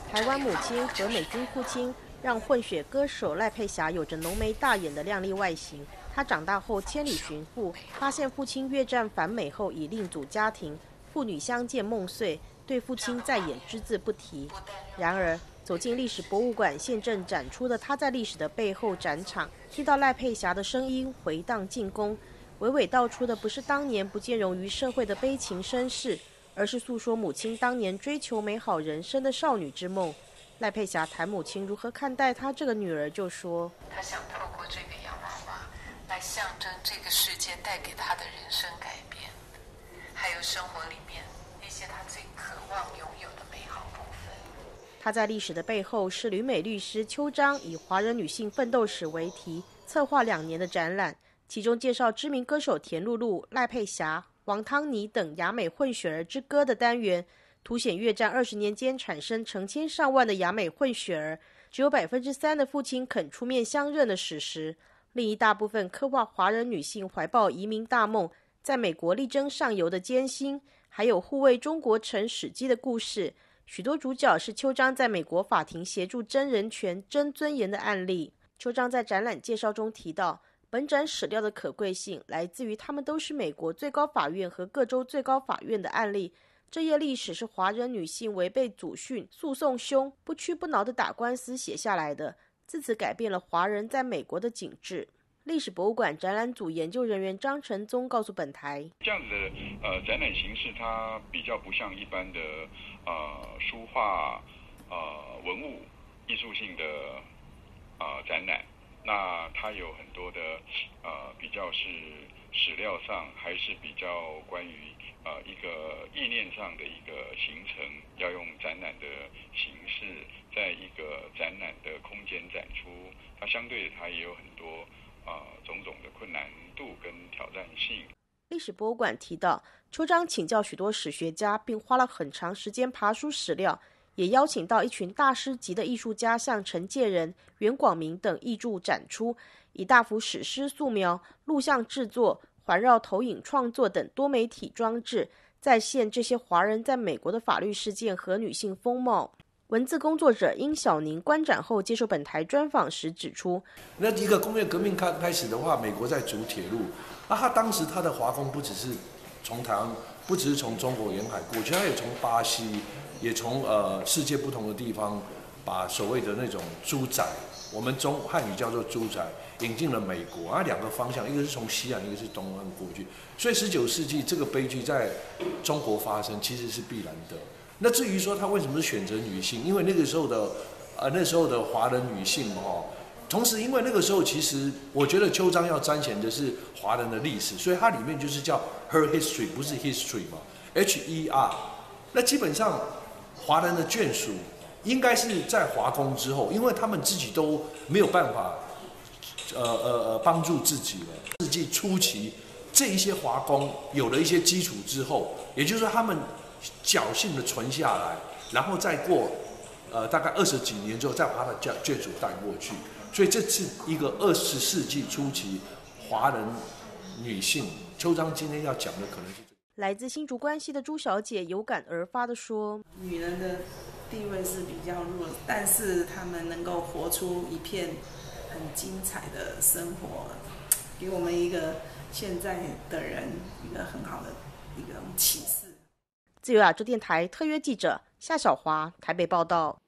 台湾母亲和美军父亲让混血歌手赖佩霞有着浓眉大眼的靓丽外形。她长大后千里寻父，发现父亲越战返美后已另组家庭，父女相见梦碎，对父亲再也只字不提。然而，走进历史博物馆，现正展出的她在历史的背后展场，听到赖佩霞的声音回荡进宫，娓娓道出的不是当年不见容于社会的悲情身世，而是诉说母亲当年追求美好人生的少女之梦。赖佩霞谈母亲如何看待她这个女儿，就说：“ 她想透过这个洋娃娃来象征这个世界带给她的人生改变，还有生活里面那些她最渴望拥有的美好部分。” 她在历史的背后是旅美律师邱章以华人女性奋斗史为题，策划2年的展览，其中介绍知名歌手田露露、赖佩霞、王汤妮等亚美混血儿之歌的单元，凸显越战20年间产生成千上万的亚美混血儿，只有3%的父亲肯出面相认的史实。另一大部分刻画华人女性怀抱移民大梦，在美国力争上游的艰辛，还有护卫中国城史迹的故事。许多主角是邱章在美国法庭协助争人权、争尊严的案例。邱章在展览介绍中提到，本展史料的可贵性来自于他们都是美国最高法院和各州最高法院的案例。这页历史是华人女性违背祖训、诉讼凶、不屈不挠的打官司写下来的，自此改变了华人在美国的景致。历史博物馆展览组研究人员张承宗告诉本台， 这样子的展览形式，它比较不像一般的书画文物艺术性的展览，那它有很多的比较是史料上，还是比较关于一个意念上的一个形成，要用展览的形式，在一个展览的空间展出，它相对的它也有很多种种的困难度跟挑战性。 历史博物馆提到，邱章请教许多史学家，并花了很长时间爬书史料，也邀请到一群大师级的艺术家，像陈介仁、袁广明等艺著展出，以大幅史诗素描、录像制作、环绕投影创作等多媒体装置，再现这些华人在美国的法律事件和女性风貌。文字工作者殷晓宁观展后接受本台专访时指出， 那一个工业革命开始的话，美国在筑铁路，他当时他的华工不只是从台湾，不只是从中国沿海过去，他也从巴西，也从世界不同的地方，把所谓的那种猪仔，我们汉语叫做猪仔，引进了美国。2个方向，一个是从西岸，一个是东岸过去。所以19世纪这个悲剧在中国发生，其实是必然的。那至于说他为什么选择女性，因为那时候的华人女性同时因为那个时候其实我觉得邱章要彰显的是华人的历史，所以它里面就是叫 her history， 不是 history 嘛 ，HER。那基本上华人的眷属应该是在华工之后，因为他们自己都没有办法帮助自己了。世纪初期，这一些华工有了一些基础之后，也就是说他们侥幸的存下来，然后再过大概20几年之后，再把他的眷属带过去。所以这是一个20世纪初期华人女性。邱章今天要讲的可能是来自新竹关西的朱小姐有感而发的说：“ 女人的地位是比较弱，但是她们能够活出一片很精彩的生活，给我们一个现在的人一个很好的一个启示。” 自由亚洲电台特约记者夏小华台北报道。